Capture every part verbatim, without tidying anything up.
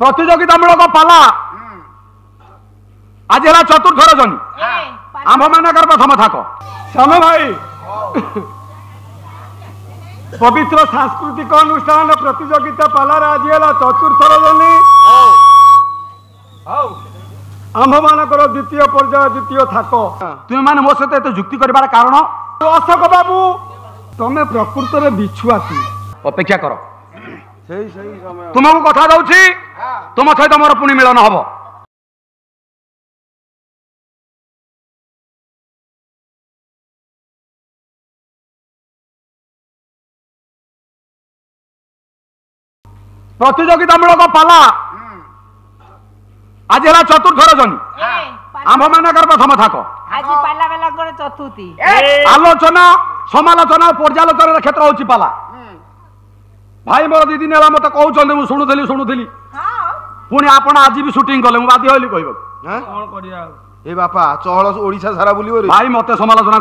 प्रतियोगितामूलक पाला आज है चतुर्थ रजनी आंभ मानकर प्रथम थाक साम भाई पवित्र सांस्कृतिक अनुष्ठान प्रतियोगिता पालार आज है चतुर्थ रजनी आंभ मानकर द्वितीय पर्याय द्वितीय थाक तुम मैंने मो सहित एत जुक्ति कर कारण अशोक बाबू तमें प्रकृत में बिछुआती अपेक्षा कर तुमको कथा दौची तुम सहित मोर पुणी मिलन हम प्रतियोगितामूलक पाला आज है चतुर्थ रजनी आंभ मानकर प्रथम थाक चतुर्थी आलोचना समालोचना और पर्यालोचना क्षेत्र होची पाला भाई मोर दी दिन मत कहते मुझे शुणुली शुणुली पुणी आपण आज भी शूटिंग कले बाध्य होली कह बापा चहल ओडिशा सारा बुली भाई मत समालोचना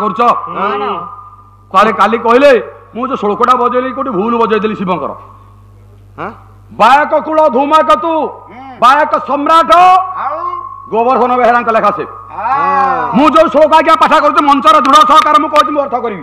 कर काली कहले मुझे षोलकोटा बजेली कोटी भूल बजेदेली शिवंकर बायक कूल धूमकेतु बायक सम्राट गोवर्धन बेहरा लेखा से मुझे श्लोक आज्ञा पाठ कर मंचर दृढ़ सहकार मुझे अर्थ करी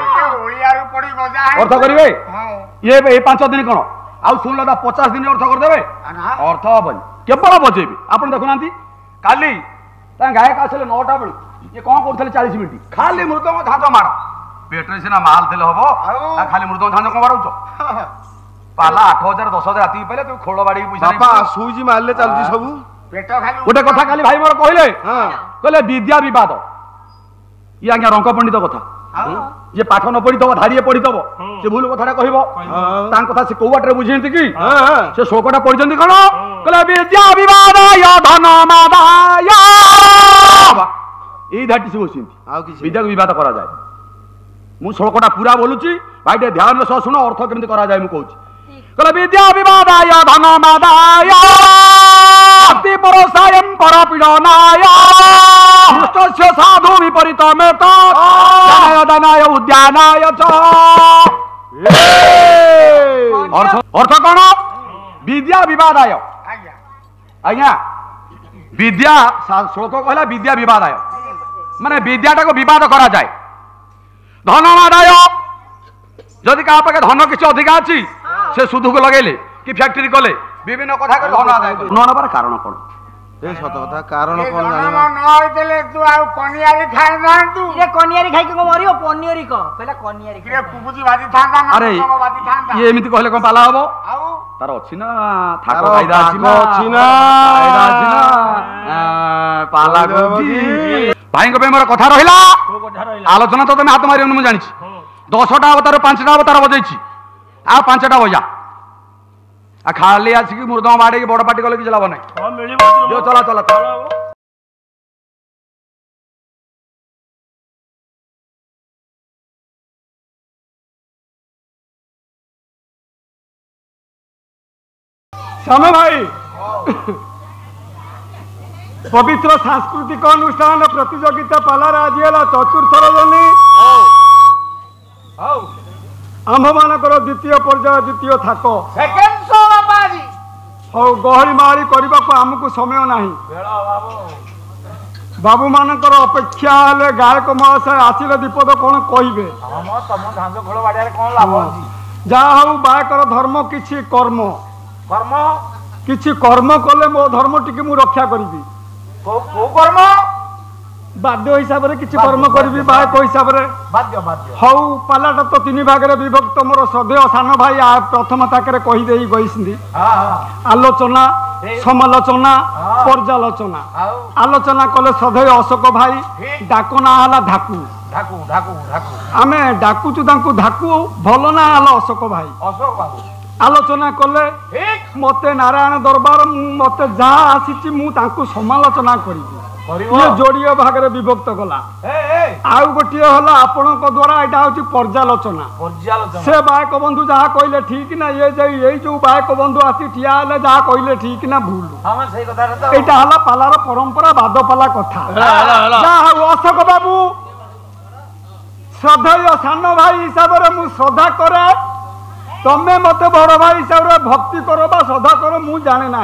अर्थ करेंगे ये पांच दिन कौन आउ शुण पचास दिन अर्थ करदे अर्थ हेनी केवल बजेबी आप देखुना काली गायक आसे नौटा बेलू ये कौन कर चालीस मिनट खाली मृदंग झांझ मार पेट्रे सीना माल थे हम खाली मृदंग झांझ कौन बाड़ाऊच पाला आठ हजार दस हजार राति पाइले तू खोल बाड़ी पैसा सुईजी मारले चलती सब गोटे कथा खाली भाई मोर कहले कहले विद्या विवाद ये आज्ञा रंक पंडित कथा ये पाठ न पढ़ी थब धारिए पढ़ी थब से भूल कथा कह कथा से कौ बाटे बुझे कि से श्लोकटा पढ़ी कौन कहले विद्या विवादाय धनमादाय यही धाटी से बस विद्या विवाद करा जाए मु श्लोकटा पूरा बोलुची भाई टे ध्यान सह शुण अर्थ केमती करा जाए मु कहूची कहले विद्या विवादाय धनमादाय अति परोसायं परपीडनाय दुष्टस्य साधु विपरीतमेत दानाय दानाय उद्यानाय च अर्थ अर्थ कौन विद्या विवादाय आज्ञा विद्या श्लोक कहला विद्या विवादाय माने विद्याटा को विवाद करा जाए धनमादाय जदि क्या पाखे धन किसी अधिका अच्छी से सुधु को लगेले कि फैक्ट्री कले विभिन्न कथा कर धन आदाय कर न नबार कारण कोन ए सत कथा कारण कोन जानि न होइतले तू आ कनियारी खाइ ना तू ये कनियारी खाइ को मरियो पनियरी को कहला कनियारी के कुबुजी भाजी थांदा ना अरे भाजी थांदा ये एमिति कहले कोन पाला हबो आउ तार अछि ना थाको फायदा अछि ना अछि ना फायदा अछि ना पाला गोजी भाई को पे मोर कथा रहिला आलोचना तो तमे हाथ मारियो न मु जानि छी दसटा अवतार पांचटा अवतार बजेछि आ पांचटा बजा आ खाली आसिक मृदंग बाड़े बड़ पार्टी कले कि लाभ नहीं चला चला साम भाई पवित्र सांस्कृतिक अनुष्ठान प्रतियोगिता पालार आज है चतुर्थ रजनी आंभ मानकर द्वितीय पर्याय द्वितीय थाक हौ गहली माहली करने को आमको समय नहीं बाबू मानकर अपेक्षा हेले गायक महाशय आसिले दीपद कौन कहे जहा हूँ बायकर धर्म किछि कर्म कर्म किछि कर्म कले मो धर्म टिके मु रक्षा करी कर्म बाध्य हिसाब से किसी कर्म करी बायक हिसाब से बाध्य बाध्य हौ पालाटा तो तीन भाग में विभक्त मोर श्रद्धेय सान भाई प्रथम ताके कहीदे गई आलोचना समालोचना पर्यालोचना आलोचना कले श्रद्धेय अशोक भाई डाक ना है धाकू ढाकू ढाकू ढाकू आमे डाकुचु तांकु धाकू भल ना है अशोक भाई अशोक बाबू आलोचना कले मते नारायण दरबार मते जहाँ आसी मु तांकु समालोचना करी ये जोड़िए भाग में विभक्त गला आउ गोटे हला आपण द्वारा यहाँ हूँ पर्यालोचना से बायक बंधु जहाँ कहले ठीक ना ये ये जो बायक बंधु आसी ठिया हेले जहाँ कहले ठीक ना भूल यहाँ हला पालार परंपरा बादपाला कथा अशोक बाबू श्रद्धेय सान भाई हिसाब से मु श्रद्धा करे तमें मत बड़ भाई हिसाब से भक्ति कर श्रद्धा कर मु जाने ना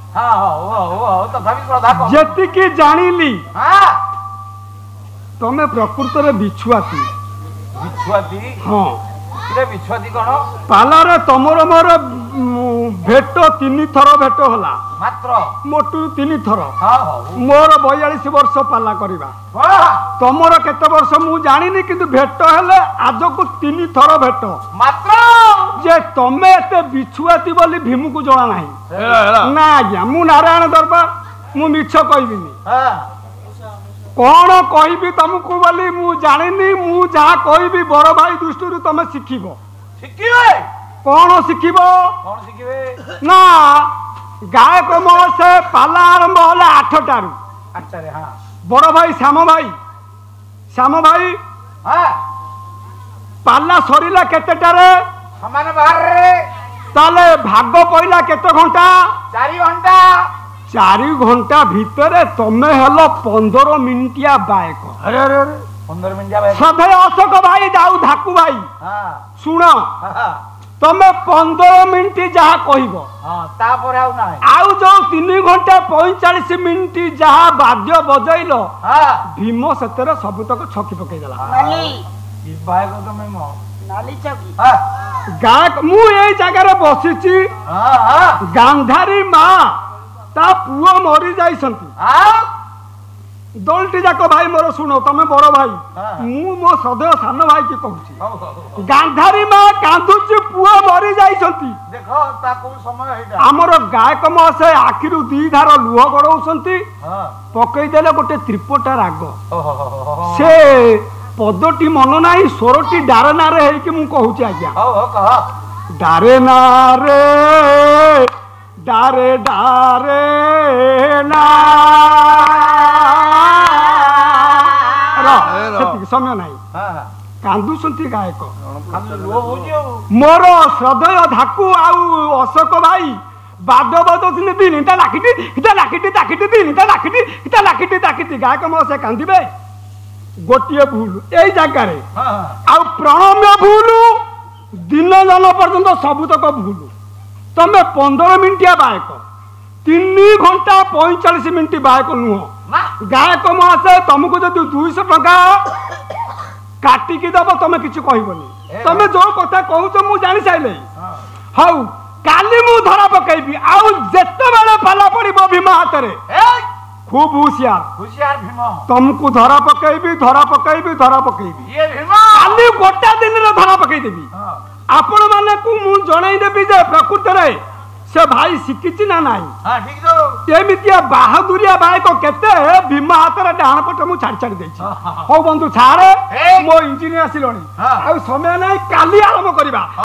ହଁ ହଉ ହଉ ହଉ ତଥାପି ଶ୍ରଦ୍ଧା କମ। ଯେତିକି ଜାଣିଲି ହଁ ତମେ ପ୍ରକୃତରେ ବିଛୁଆତି। ବିଛୁଆତି? ହଁ କିରେ ବିଛୁଆତି କଣ? ପାଲାରେ ତମର ମୋର ଉଁ, ଭେଟ ତିନି ଥର ଭେଟ ହେଲା ମାତ୍ର ମୋଟୁ ତିନି ଥର। ହଁ ହଉ ମୋର ବୟାଳିଶ ବର୍ଷ ପାଲା କରିବା, କଣ ତମର କେତେ ବର୍ଷ ମୁଁ ଜାଣିନି, କିନ୍ତୁ ଭେଟ ହେଲେ ଆଜକୁ ତିନି ଥର ଭେଟ। ମାତ୍ର ଯେ ତମେ ଏତେ ବିଛୁଆତି ବୋଲି ଭୀମକୁ ଜଣା ନାହିଁ। ହେଲା ହେଲା ନା ଆଜ୍ଞା, ମୁଁ ନାରାୟଣ ଦରବାର, ମୁଁ ମିଛ କହିବିନି। ହଁ କଣ କହିବି ତମକୁ ବୋଲି ମୁଁ ଜାଣିନି। ମୁଁ ଯାହା କହିବି ବଡ ଭାଇ ଦୃଷ୍ଟିରୁ ତମେ ଶିଖିବ। ଶିଖିବେ? କଣ ଶିଖିବ କଣ ଶିଖିବେ? ନା, ଗାୟକ ମହୋତ୍ସବ ପାଲା ଆରମ୍ଭ ହେଲା ଆଠଟାରୁ। ଆଚ୍ଛା ହଁ ବଡ ଭାଇ ଶ୍ୟାମ ଭାଇ ଶ୍ୟାମ ଭାଇ ହଁ ପାଲା ସରିଲା କେତେଟାରେ? ସମାନ ବାହାରରେ ତାହେଲେ ଭାଗ ପଇଲା କେତେ ଘଣ୍ଟା? ଚାରି ଘଣ୍ଟା। ଚାରି ଘଣ୍ଟା ଭିତରେ ତମେ ହେଲ ପନ୍ଦର ମିନିଟିଆ ଗାୟକ। ଆରେ ଆରେ ଆରେ ପନ୍ଦର ମିନିଟ୍ ବାଏ। ସଭେ ଅଶୋକ ଭାଇ ଯାଉ ଧାକୁ ଭାଇ ହଁ ଶୁଣ, ହଁ ତମେ ପନ୍ଦର ମିନିଟ ଯାହା କହିବ, ହଁ ତାପରେ ଆଉ ନାହିଁ। ଆଉ ଯୋଉ ତିନି ଘଣ୍ଟା ପଇଁଚାଳିଶ ମିନିଟ ଯାହା ବାଦ୍ୟ ବଜେଇଲ, ହଁ ଭୀମ ସେଥିରେ ସବୁତକ ଛକି ପକେଇଦେଲା। କି ବାୟକ ତମେ ମୋ ନାଲି ଚକି ହଁ ଗାୟକ ମୁଁ ଏଇ ଜାଗାରେ ବସିଛି, ହଁ ହଁ ଗାନ୍ଧାରୀ ମା ତା ପୁଅ ମରି ଯାଇଛନ୍ତି। ଆଉ ଦଳଟି ଯାକ ଭାଇ ମୋର ଶୁଣ, ତମେ ବଡ ଭାଇ, ହଁ। ମୁଁ ମୋ ସଦୟ ସାନ ଭାଇ କି କହୁଛି। ହଉ ହଉ ହଉ। ଗାନ୍ଧାରୀ ମା କାନ୍ଦୁଛି, ପୁଅ ମରି ଯାଇଛନ୍ତି। ଦେଖ ତା କୋଉ ସମୟ ହେଇଟା। ଆମର ଗାୟକ ମହାଶୟ ଆଖିରୁ ଦି ଧାର ଲୁହ ଗଡଉଛନ୍ତି, ହଁ ପକେଇଦେଲେ ଗୋଟେ ତ୍ରିପଟା ରାଗ। ଓ ହୋ ହୋ ହୋ ହୋ। ସେ ପଦଟି ମନ ନାହିଁ, ସ୍ୱରଟି ଡାରେ ନାରେ ହେଇକି ମୁଁ କହୁଛି ଆଜ୍ଞା। ହଉ ହଉ କହ। ଡାରେ ନାରେ ଡାରେ ଡାରେ ନା ର, ସେତିକି ସମୟ ନାହିଁ। ହଁ ହଁ କାନ୍ଦୁଛନ୍ତି ଗାୟକ। ଖାଲି ଲୁହ ହଉଛି ଆଉ। ମୋର ଶ୍ରଦ୍ଧେୟ ଧାକୁ ଆଉ ଅଶୋକ ଭାଇ ବାଦ ବଜଉଥିଲେ, ତିନିଟା ଲାଖିଟି ଇଟା ଲାଖିଟି ତାକିଟି ତିନିଟା ଲାଖିଟି ଇଟା ଲାଖିଟି ତାକିଟି। ଗାୟକ ମହାଶୟ କାନ୍ଦିବେ। ଗୋଟିଏ ଭୁଲ ଏଇ ଜାଗାରେ, ହଁ ହଁ ଆଉ ପ୍ରଣମ୍ୟ ଭୁଲ, ଦିନ ଜନ ପର୍ଯ୍ୟନ୍ତ ସବୁତକ ଭୁଲ। ତମେ ପନ୍ଦର ମିନିଟିଆ ଗାୟକ, ତିନି ଘଣ୍ଟା ପଇଁଚାଳିଶ ମିନିଟ ଗାୟକ ନୁହଁ। ନା ଗାୟକ ମହାଶୟ ତମକୁ ଯଦି ଦୁଇଶହ ଟଙ୍କା କାଟିକି ଦବ, ତମେ କିଛି କହିବନି। ତମେ ଯୋଉ କଥା କହୁଛ ମୁଁ ଜାଣି ସାରିଲି। ହଉ, କାଲି ମୁଁ ଧରା ପକେଇବି, ଆଉ ଯେତେବେଳେ ପାଲା ପଡିବ ଭୀମ ହାତରେ ଏଇ ଖୁବ ହୁସିଆର। ହୁସିଆର ଭୀମ। ତମକୁ ଧରା ପକେଇବି ଧରା ପକେଇବି ଧରା ପକେଇବି। ଇଏ ଭୀମ। କାଲି ଗୋଟା ଦିନରେ ଧରା ପକେଇଦେବି। ହଁ ଆପଣ ମାନଙ୍କୁ ମୁଁ ଜଣେଇଦେବି ଯେ ପ୍ରକୃତରେ ସେ ଭାଇ ଶିଖିଛି ନା ନାହିଁ। ହଁ ଠିକ ତ। ଏମିତିଆ ବାହାଦୁରିଆ ବାୟକ କେତେ ଭୀମ ହାତରେ ଡାହାଣ ପଟେ ମୁଁ ଛାଡି ଛାଡି ଦେଇଛି। ହଁ, ହଁ, ହଁ। ହଉ ବନ୍ଧୁ ଛାଡେ, ଏଇ। ମୋ ଇଞ୍ଜିନିୟର ଆସିଲଣି, ହଁ। ଆଉ ସମୟ ନାହିଁ, କାଲି ଆରମ୍ଭ କରିବା।